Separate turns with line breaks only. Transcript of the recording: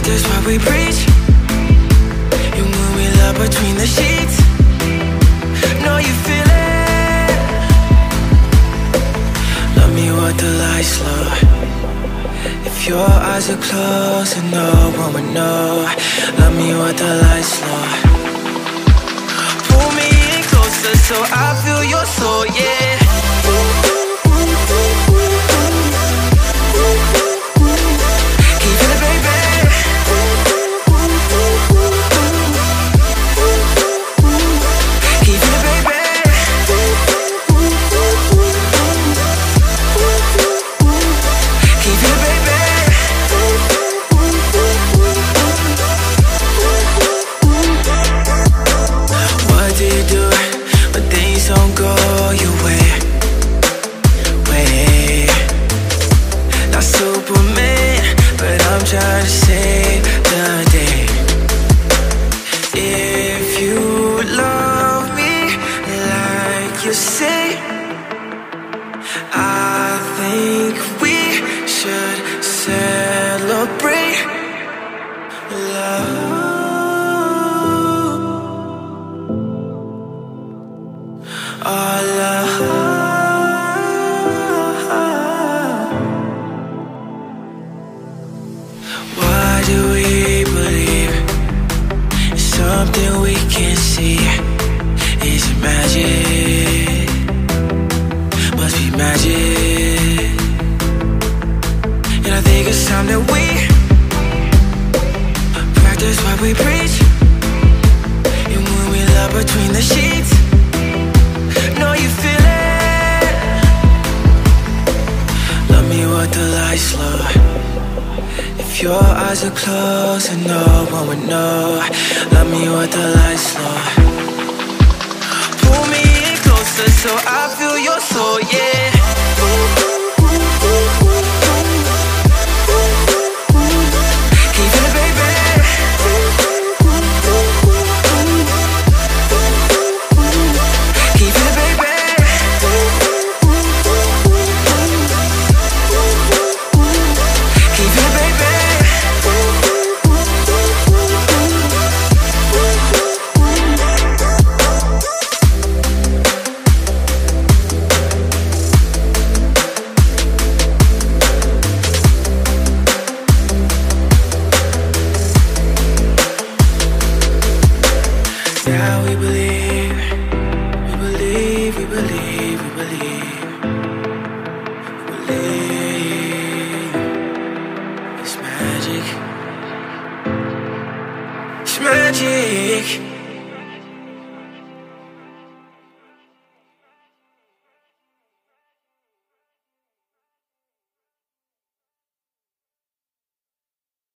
Practice what we preach. You move me love between the sheets. Know you feel it. Love me with the lights low. If your eyes are closed and no one would know. Love me with the lights low. Pull me in closer so I feel your soul, yeah. Try to save the day. If you love me like you say, I think we should celebrate love. Our love. Why do we believe in something we can't see? Is it magic? Must be magic. And I think it's time that we practice what we preach. And when we love between the sheets, know you feel it. Love me with the lights low. If your eyes are closed and no one would know. Love me with the lights low. Pull me in closer so I feel your soul, yeah. Now we believe, we believe, we believe, we believe, we believe. It's magic, it's magic.